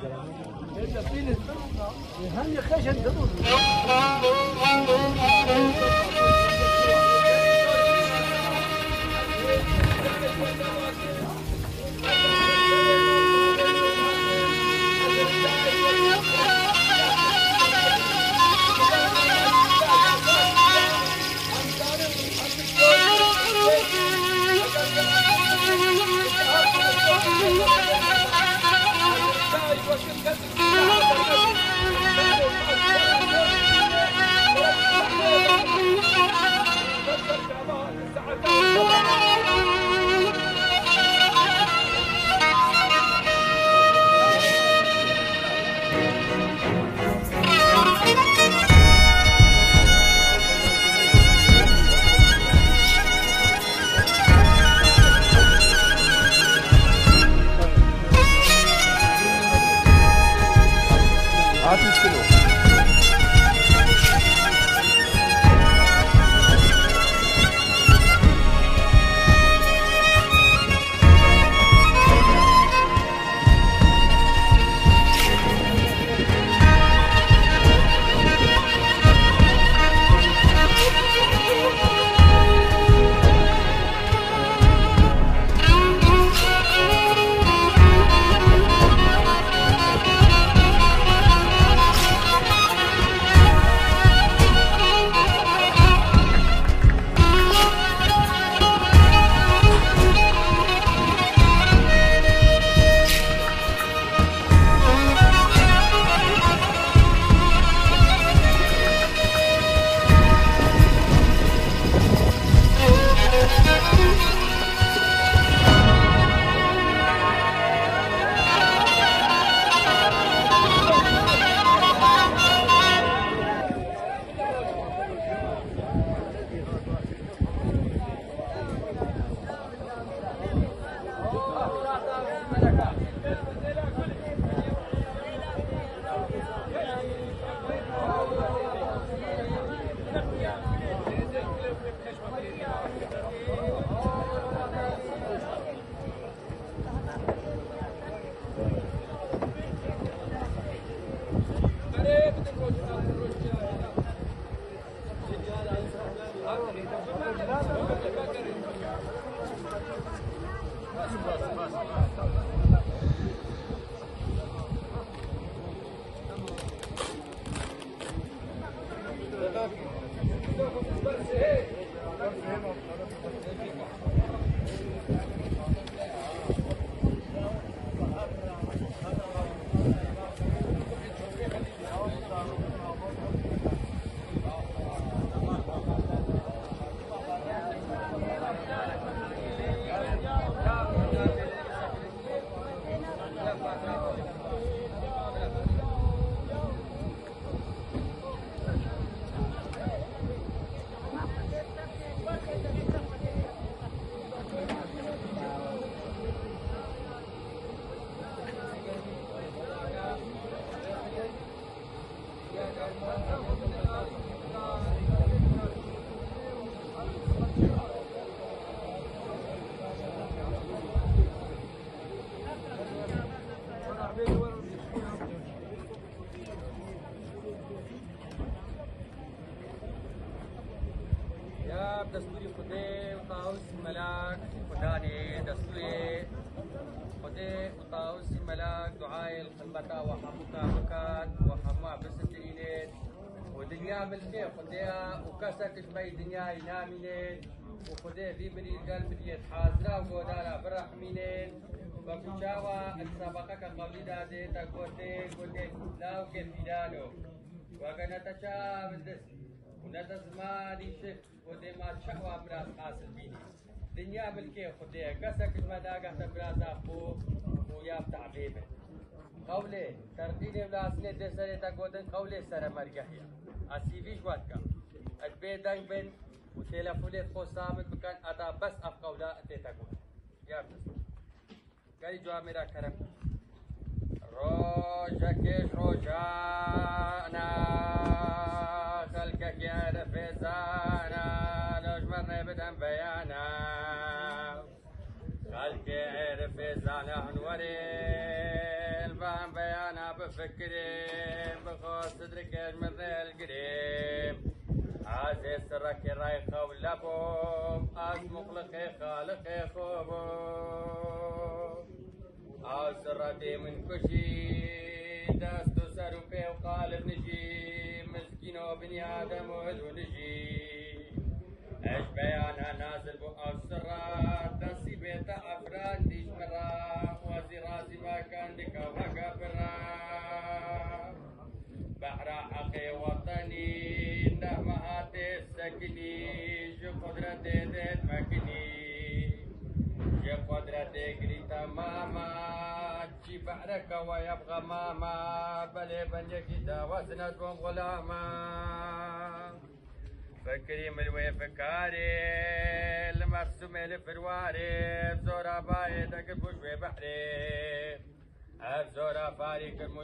دستوری خدای اتاوس ملاك خداني دستوری خدای اتاوس ملاك دعاء الخلبة وحمك مكان وحما بسترينين ودنيا ملكي خدايا وكسك شبي دنيا ينامينين وخدايا في بري القلب ديت حاضرة وقودانا برحمينين وكشاوى السابقك قولي دادي تقوتي قوتي لا وكفيدانو وكنتشا من دست ونتزماني شف وديما شعوى براس حاصل بيني دنيا ملكي خدايا كسك المداقة براس أخو ويا بتاع بيبه قولي ترقيني بلاسني دسري تقودن قولي سر مرقحية أسيفيش واتكا أجبي دنگ بن وتلفوني خو صامت بكان أدا بس أفقولا أنت تقود يا بس قالي جوامرا كرم روجكش روجانا خلقك يا رفزانا لجمرنا بدن بيانا خلقك يا رفزانا هنوري البان بيانا بفكرين بخوص صدرك من القريم عزيز سرك رايخة ولبوم اسمق لخي خالقي خوبو سرتي من كشي دستو سروبي وقالب نجي مسكين وبني آدم ونجي ايش بيانها نازل بو سرات دسي بيت افراد ديش مرا وزي راسي ما كان ديكا وكبرا بحر حقي وطني نهمات السكني جو قدرتي ديت مكني جو قدرتي قريتا ماما جي بحرك ويبغى ماما بلي بنيك دا وزنتهم غلاما فكري ملوي فكاري المرسوم الفرواري بزورا بايدك بوشوي بحري بزورا فاري